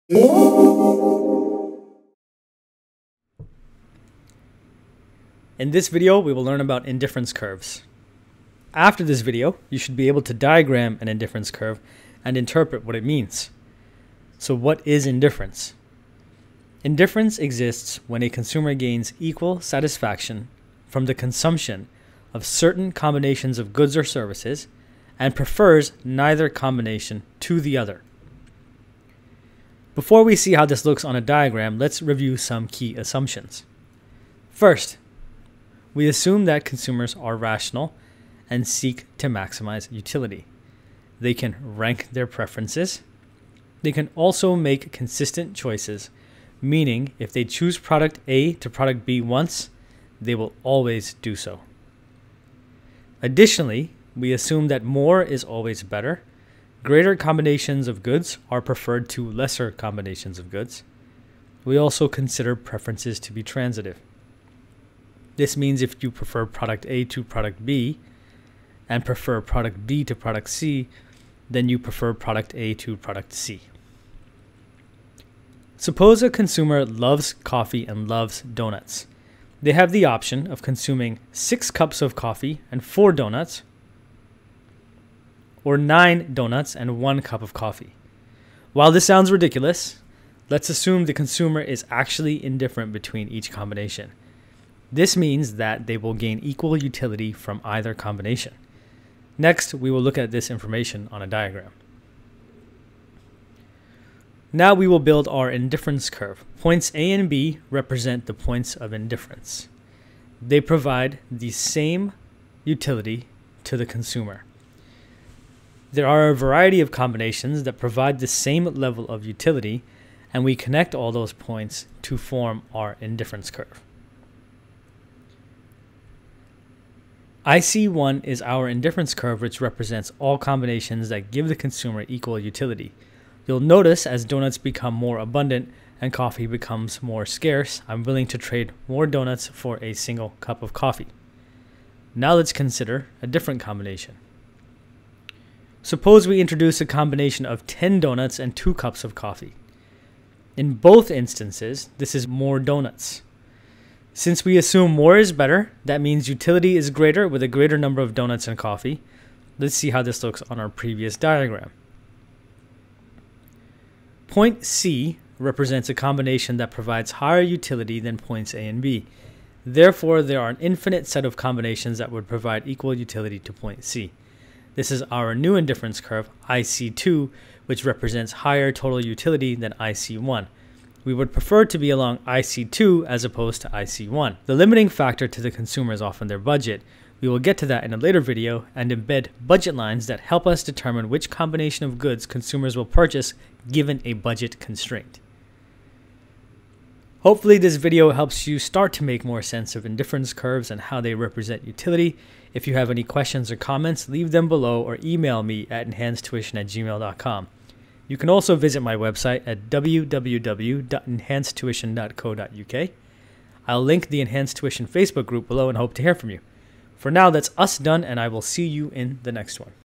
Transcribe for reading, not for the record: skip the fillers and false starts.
In this video, we will learn about indifference curves. After this video, you should be able to diagram an indifference curve and interpret what it means. So what is indifference? Indifference exists when a consumer gains equal satisfaction from the consumption of certain combinations of goods or services and prefers neither combination to the other. Before we see how this looks on a diagram, let's review some key assumptions. First, we assume that consumers are rational and seek to maximize utility. They can rank their preferences. They can also make consistent choices, meaning if they choose product A to product B once, they will always do so. Additionally, we assume that more is always better. Greater combinations of goods are preferred to lesser combinations of goods. We also consider preferences to be transitive. This means if you prefer product A to product B and prefer product B to product C, then you prefer product A to product C. Suppose a consumer loves coffee and loves donuts. They have the option of consuming 6 cups of coffee and 4 donuts, or 9 donuts and 1 cup of coffee. While this sounds ridiculous, let's assume the consumer is actually indifferent between each combination. This means that they will gain equal utility from either combination. Next, we will look at this information on a diagram. Now we will build our indifference curve. Points A and B represent the points of indifference. They provide the same utility to the consumer. There are a variety of combinations that provide the same level of utility, and we connect all those points to form our indifference curve. IC1 is our indifference curve, which represents all combinations that give the consumer equal utility. You'll notice as donuts become more abundant and coffee becomes more scarce, I'm willing to trade more donuts for a single cup of coffee. Now let's consider a different combination. Suppose we introduce a combination of 10 donuts and 2 cups of coffee. In both instances, this is more donuts. Since we assume more is better, that means utility is greater with a greater number of donuts and coffee. Let's see how this looks on our previous diagram. Point C represents a combination that provides higher utility than points A and B. Therefore, there are an infinite set of combinations that would provide equal utility to point C. This is our new indifference curve, IC2, which represents higher total utility than IC1. We would prefer to be along IC2 as opposed to IC1. The limiting factor to the consumer is often their budget. We will get to that in a later video and embed budget lines that help us determine which combination of goods consumers will purchase given a budget constraint. Hopefully this video helps you start to make more sense of indifference curves and how they represent utility. If you have any questions or comments, leave them below or email me at EnhanceTuition@gmail.com. You can also visit my website at www.EnhanceTuition.co.uk. I'll link the EnhanceTuition Facebook group below and hope to hear from you. For now, that's us done, and I will see you in the next one.